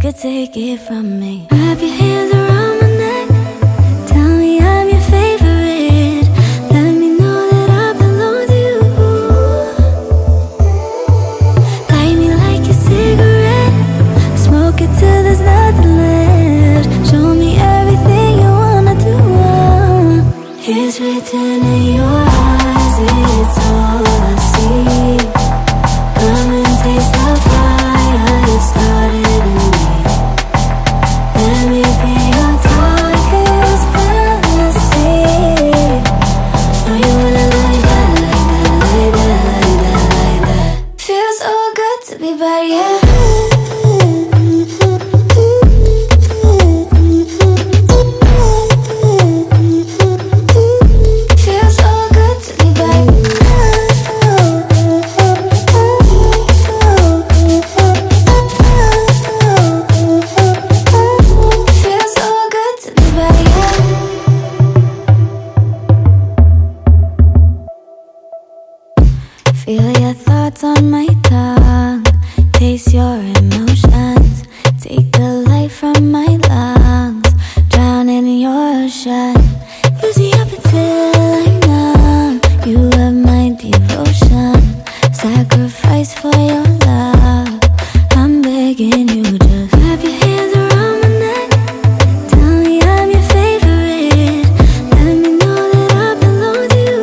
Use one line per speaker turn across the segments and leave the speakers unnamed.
to take it from me. Wrap your hands around my neck, tell me I'm your favorite. Let me know that I belong to you. Light me like a cigarette, smoke it till there's nothing left. Show me everything you wanna do. It's written in your eyes, it's all I see. Come and taste the fire you started in me. Let me be your darkest fantasy. Know you wanna like that, like that, like that, like that, like that. Feels so good to be by you. Feel your thoughts on my tongue, taste your emotions, take the light from my lungs, drown in your ocean. Use me up until I'm numb. You have my devotion, sacrifice for your love. I'm begging you, just wrap your hands around my neck, tell me I'm your favorite. Let me know that I belong to you.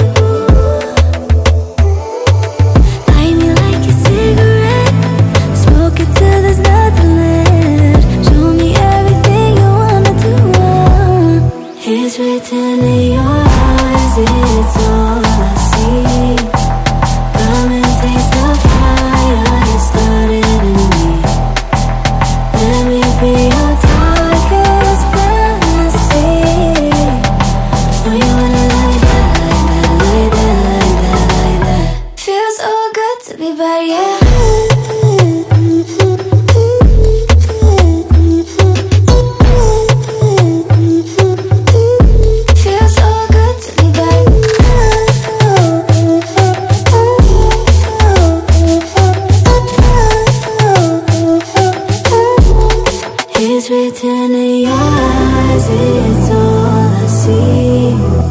Light me like a cigarette, smoke it till there's nothing left. Show me everything you wanna do. It's written in your eyes, it's all I see. Come and taste the fire you started in me. Let me be your darkest fantasy. Know you wanna like that, like that, like that, like that, like that. Feels so good to be by you. Feels so good to be by you. It's written in your eyes, it's all I see.